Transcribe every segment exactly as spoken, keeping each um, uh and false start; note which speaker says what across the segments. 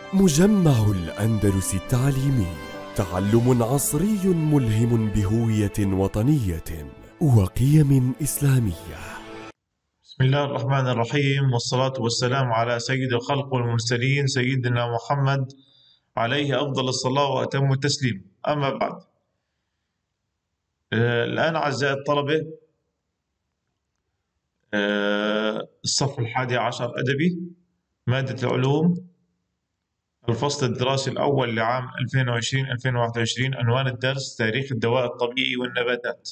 Speaker 1: مجمع الأندلس التعليمي، تعلم عصري ملهم بهوية وطنية وقيم إسلامية.
Speaker 2: بسم الله الرحمن الرحيم، والصلاة والسلام على سيد الخلق والمرسلين سيدنا محمد عليه أفضل الصلاة وأتم التسليم. أما بعد، آه الآن أعزائي الطلبة، آه الصف الحادي عشر أدبي، مادة العلوم، الفصل الدراسي الأول لعام ألفين وعشرين ألفين وواحد وعشرين. عنوان الدرس: تاريخ الدواء الطبيعي والنباتات.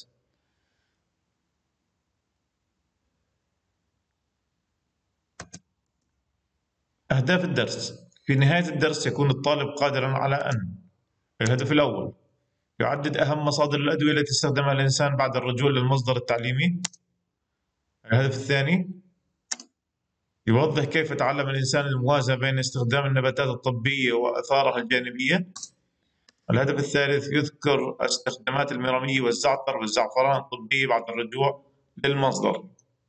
Speaker 2: أهداف الدرس: في نهاية الدرس يكون الطالب قادرا على أن: الهدف الأول، يعدد أهم مصادر الأدوية التي استخدمها الإنسان بعد الرجوع للمصدر التعليمي. الهدف الثاني، يوضح كيف تعلم الإنسان الموازنة بين استخدام النباتات الطبية وآثارها الجانبية. الهدف الثالث، يذكر استخدامات الميرمية والزعتر والزعفران الطبية بعد الرجوع للمصدر.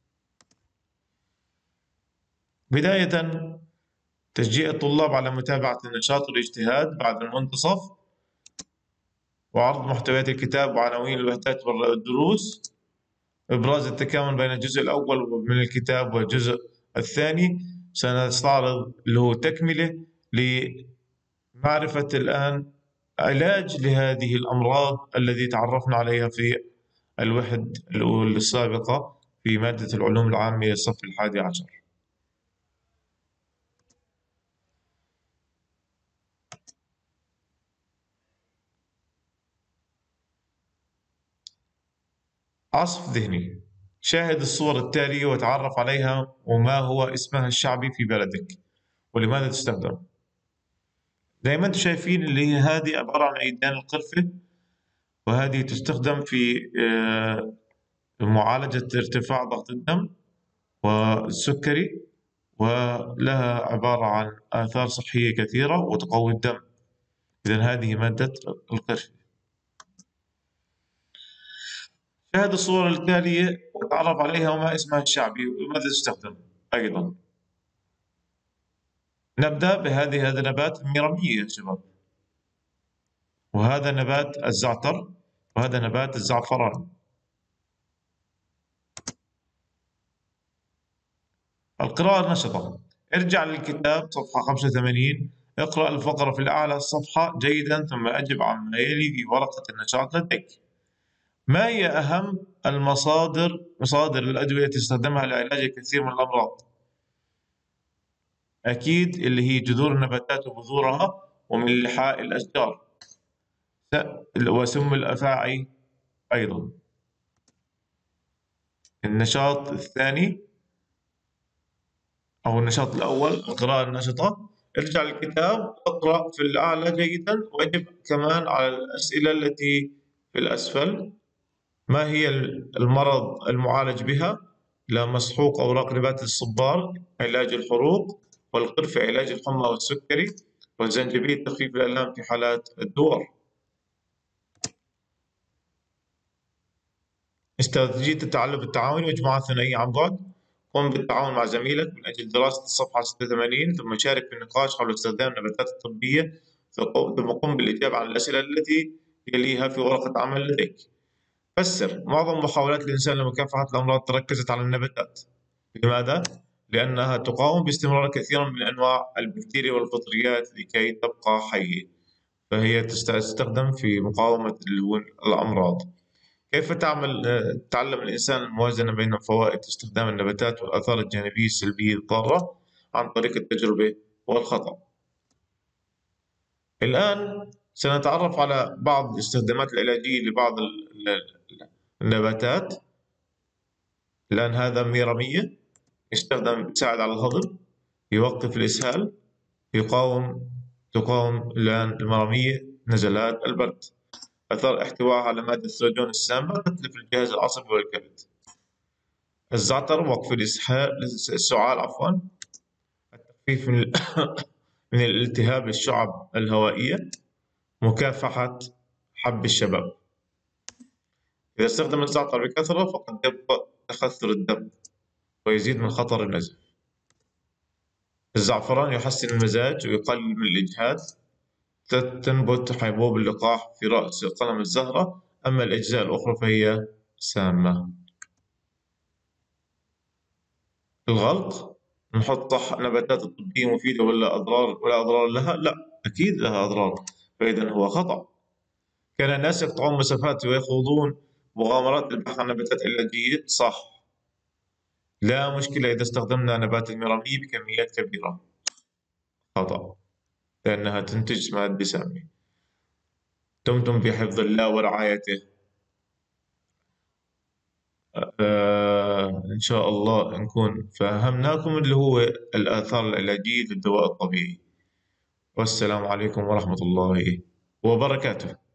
Speaker 2: بداية، تشجيع الطلاب على متابعة النشاط والاجتهاد بعد المنتصف، وعرض محتويات الكتاب وعناوين الوحدات والدروس. إبراز التكامل بين الجزء الأول من الكتاب والجزء الثاني. سنستعرض اللي هو تكملة لمعرفة الآن علاج لهذه الأمراض الذي تعرفنا عليها في الوحدة السابقة في مادة العلوم العامة الصف الحادي عشر. عصف ذهني: شاهد الصور التالية وتعرف عليها وما هو اسمها الشعبي في بلدك ولماذا تستخدم. زي ما انتم شايفين، اللي هي هذه عبارة عن عيدان القرفة، وهذه تستخدم في معالجة ارتفاع ضغط الدم والسكري، ولها عبارة عن آثار صحية كثيرة وتقوي الدم. إذن هذه مادة القرفة. شاهد الصور التالية وتعرف عليها وما اسمها الشعبي وماذا تستخدم أيضا. نبدأ بهذه هذا نبات الميرمية يا شباب، وهذا نبات الزعتر، وهذا نبات الزعفران. القراءة النشطة: ارجع للكتاب صفحة خمسة وثمانين، اقرأ الفقرة في الأعلى الصفحة جيدا، ثم أجب عما يلي في ورقة النشاط لديك. ما هي أهم المصادر مصادر الأدوية التي تستخدمها لعلاج الكثير من الأمراض؟ أكيد اللي هي جذور النباتات وبذورها، ومن لحاء الأشجار، وسم الأفاعي أيضا. النشاط الثاني أو النشاط الأول، القراءة النشطة: ارجع للكتاب، اقرأ في الأعلى جيدا، واجب كمان على الأسئلة التي في الأسفل. ما هي المرض المعالج بها؟ لا مسحوق أوراق نبات الصبار علاج الحروق، والقرفة علاج الحمى والسكري، والزنجبيل تخفيف الآلام في حالات الدور. استراتيجية التعلم التعاوني: مجموعات ثنائية عن بعد، قم بالتعاون مع زميلك من أجل دراسة الصفحة ستة وثمانين، ثم شارك في النقاش حول استخدام النباتات الطبية، ثم قم بالإجابة عن الأسئلة التي يليها في ورقة عمل لديك. فسر: معظم محاولات الإنسان لمكافحة الأمراض تركزت على النباتات. لماذا؟ لأنها تقاوم باستمرار كثيرا من أنواع البكتيريا والفطريات لكي تبقى حية، فهي تستخدم في مقاومة الأمراض. كيف تعمل تعلم الإنسان الموازنة بين فوائد استخدام النباتات والآثار الجانبية السلبية الضارة؟ عن طريق التجربة والخطأ. الآن سنتعرف على بعض الاستخدامات العلاجية لبعض النباتات. الآن هذا ميرمية، يستخدم يساعد على الهضم، يوقف الإسهال، يقاوم تقاوم الآن المرمية نزلات البرد. أثر احتوائها على مادة السودون السامة تتلف الجهاز العصبي والكبد. الزعتر: وقف الإسهال السعال عفوا، التخفيف من, من الالتهاب الشعب الهوائية، مكافحة حب الشباب. إذا استخدم الزعتر بكثرة فقد يبقى تخثر الدم ويزيد من خطر النزف. الزعفران يحسن المزاج ويقلل من الإجهاد. تنبت حبوب اللقاح في رأس قلم الزهرة، أما الأجزاء الأخرى فهي سامة. الغلق، نحط صح نباتات الطبية مفيدة ولا أضرار ولا أضرار لها؟ لا، أكيد لها أضرار، فإذا هو خطأ. كان الناس يقطعون مسافات ويخوضون مغامرات للبحث عن نباتات علاجية؟ صح. لا مشكلة إذا استخدمنا نبات الميرامي بكميات كبيرة؟ خطأ، لأنها تنتج مادة سامة. دمتم في حفظ الله ورعايته. آه إن شاء الله نكون فهمناكم اللي هو الآثار العلاجية للدواء الطبيعي. والسلام عليكم ورحمة الله وبركاته.